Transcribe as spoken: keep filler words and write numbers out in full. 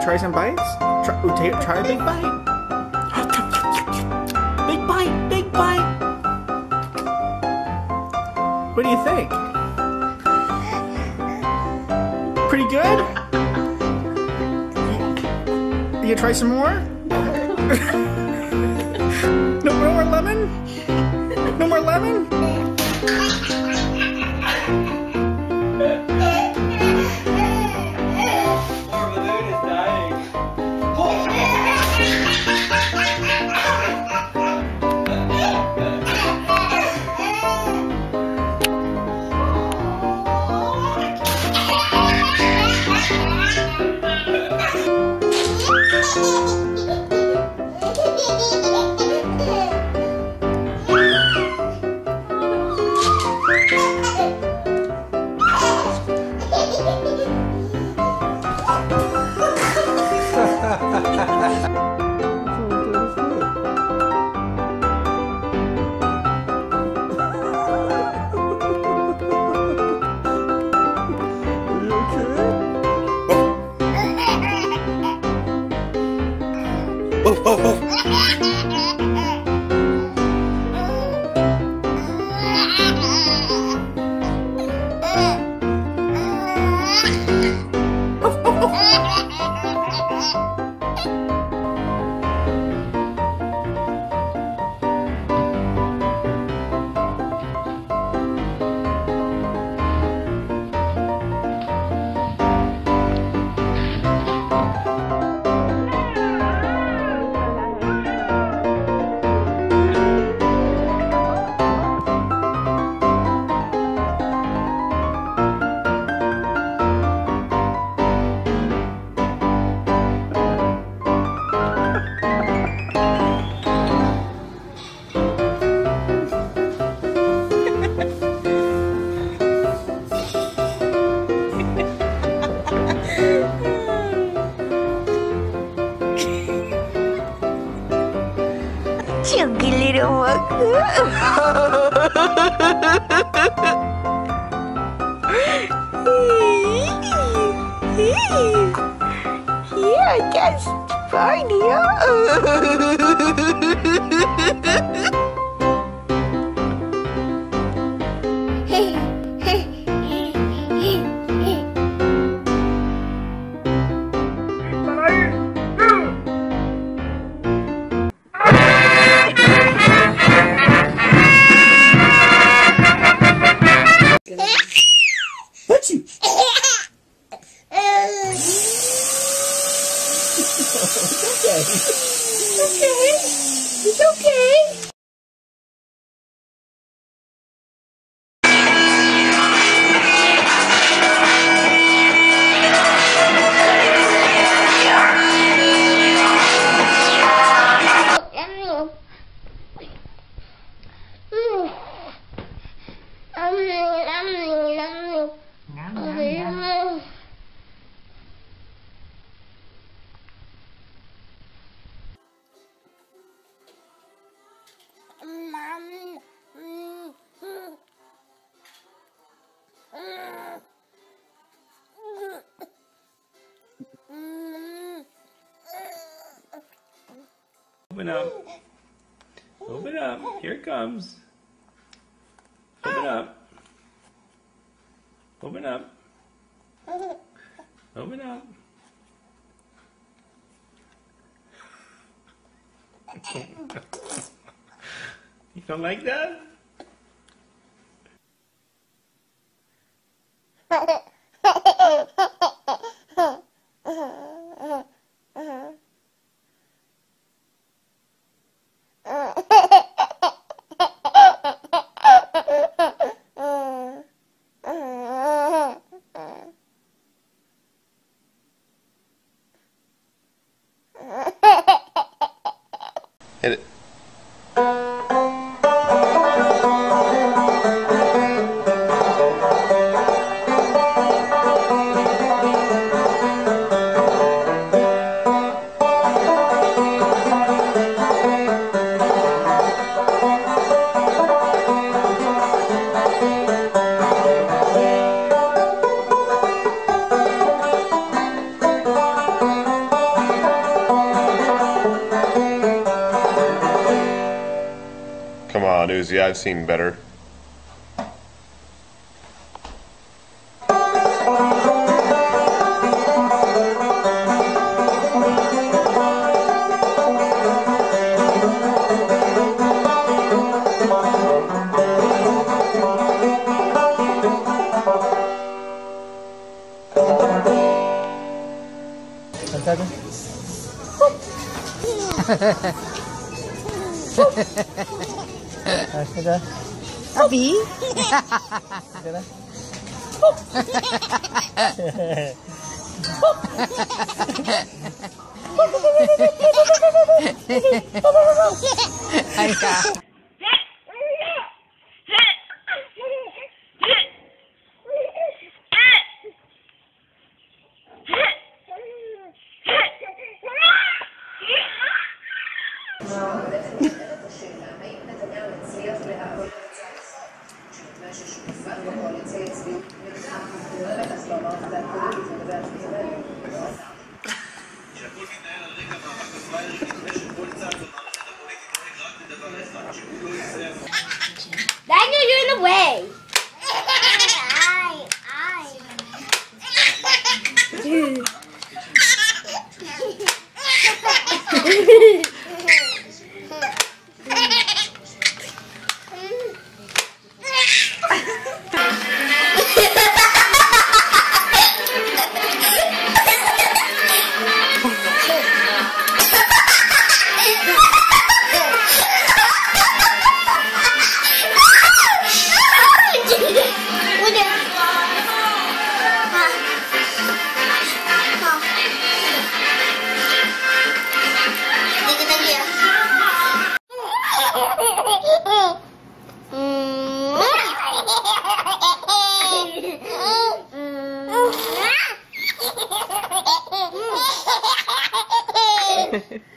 to try some bites? Try, ooh, take, try a big bite. Big bite, big bite. What do you think? Pretty good? You try some more? no, no more lemon? No more lemon? Oh, oh, oh. Chunky little monkey. Yeah, I guess party, huh? It's okay. Open up. Open up. Here it comes. Open up. Open up. Open up. You don't like that? Hit it. Come on, Uzi, I've seen better. Abi. Ayah. Daniel, you're in the way. Hehehe